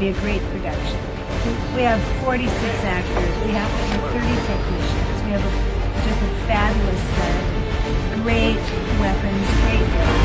be a great production. We have 46 actors. We have over 30 technicians. We have just a fabulous set. Great weapons, great